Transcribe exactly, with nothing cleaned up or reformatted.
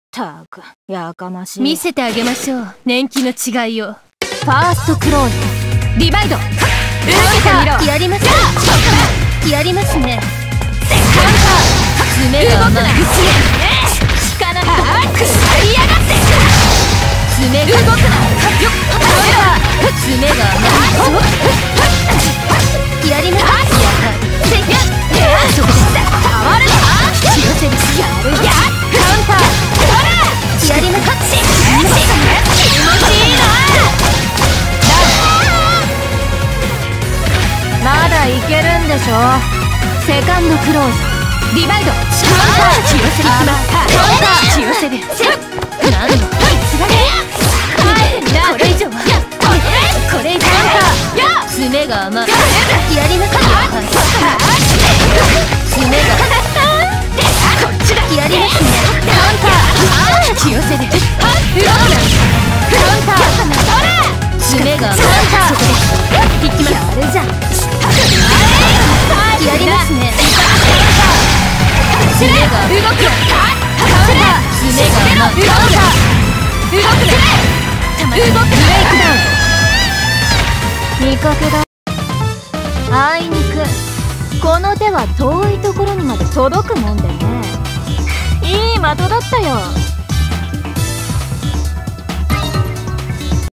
たくやかましい。 見せてあげましょう、年季の違いを。 ファーストクローズリバイド。受けてみろ。やりますやりますね。カウンター。爪が甘い。力の腐りやがって。爪が動くな。爪が甘い。やります。そこで触るな。気寄せるしやる。やカウンター。やります。気持ちいいな。 まだいけるんでしょ。セカンドクローズリバイド。カウンター。気寄せる。カウンター。気寄せる。何のつられ。これ以上はこれ以上は爪が甘い。やりなさい。爪がこっちだ。やりますね。カウンター。気寄せる。カウンター。爪が甘い。そこでいきます。やるじゃん。やりますね。爪が動く。カウンター。爪が甘い。カウンター。動くね。動く。ブレイクダウン。 見かけだ。あいにくこの手は遠いところにまで届くもんでね。いい的だったよ。